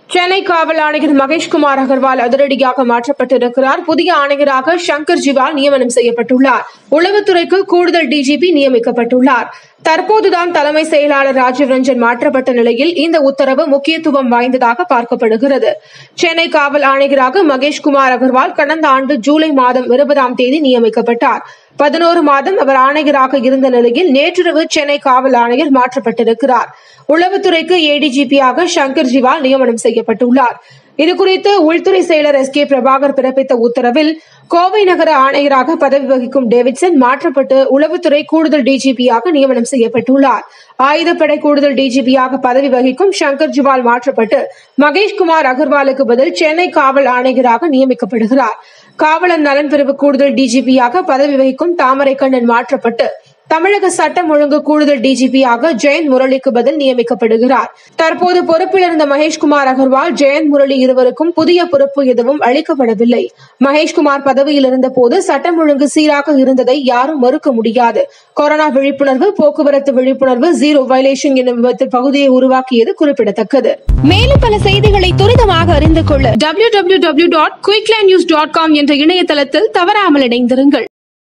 சென்னை காவல் ஆணையர் மகேஷ்குமார் அகர்வால் அதிரடியாக மாற்றப்பட்டிருக்கிறார். புதிய ஆணையராக சங்கர் ஜிவால் நியமனம் செய்யப்பட்டுள்ளார். உளவுத்துறைக்கு கூடுதல் டிஜிபி நியமிக்கப்பட்டுள்ளார். தற்போதுதான் தலைமை செயலாளர் ராஜீவ் ரஞ்சன் மாற்றப்பட்ட நிலையில் இந்த உத்தரவு முக்கியத்துவம் வாய்ந்ததாக பார்க்கப்படுகிறது. சென்னை காவல் ஆணையராக மகேஷ்குமார் அகர்வால் கடந்த ஆண்டு ஜூலை மாதம் 20ஆம் தேதி நியமிக்கப்பட்டார். 11 மாதம் அவர் ஆணையராக இருந்த நிலையில் நேற்றிரவு சென்னை காவல் ஆணையர் மாற்றப்பட்டிருக்கிறார். உளவுத்துறைக்கு ஏடிஜிபியாக சங்கர் ஜிவால் நியமனம் செய்யப்பட்டுள்ளார். இதுகுறித்து உள்துறை செயலர் எஸ்.கே. பிரபாகர் பிறப்பித்த உத்தரவில் கோவை நகர ஆணையராக பதவி வகிக்கும் டேவிட்சன் மாற்றப்பட்டு உளவுத்துறை கூடுதல் டிஜிபியாக நியமனம் செய்யப்பட்டுள்ளார். ஆயுதப்படை கூடுதல் டிஜிபியாக பதவி வகிக்கும் சங்கர் ஜிவால் மாற்றப்பட்டு மகேஷ்குமார் அகர்வாலுக்கு பதில் சென்னை காவல் ஆணையராக நியமிக்கப்படுகிறார். காவலர் நலன் பிரிவு கூடுதல் டிஜிபியாக பதவி வகிக்கும் தாமரைக்கண்ணன் மாற்றப்பட்டு தமிழக சட்டம் ஒழுங்கு கூடுதல் டிஜிபியாக ஜெயந்த் முரளிக்கு பதில் நியமிக்கப்படுகிறார். தற்போது பொறுப்பில் இருந்த மகேஷ்குமார் அகர்வால், ஜெயந்த் முரளி இருவருக்கும் புதிய பொறுப்பு எதுவும் அளிக்கப்படவில்லை. மகேஷ்குமார் பதவியில் இருந்த போது சட்டம் ஒழுங்கு சீராக இருந்ததை யாரும் மறுக்க முடியாது. கொரோனா விழிப்புணர்வு, போக்குவரத்து விழிப்புணர்வு, ஜீரோ வயலேஷன் என்னும் விபத்தில் பகுதியை உருவாக்கியது குறிப்பிடத்தக்கது. மேலும் பல செய்திகளை துரிதமாக அறிந்து கொள்ள www.quicklindnews.com என்ற இணையதளத்தில் தவறாமல் இணைந்திருங்கள்.